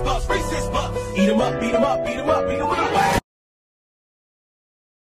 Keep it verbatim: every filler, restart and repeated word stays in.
bucks, racist bucks. Eat 'em up, beat 'em up, beat 'em up, beat 'em up.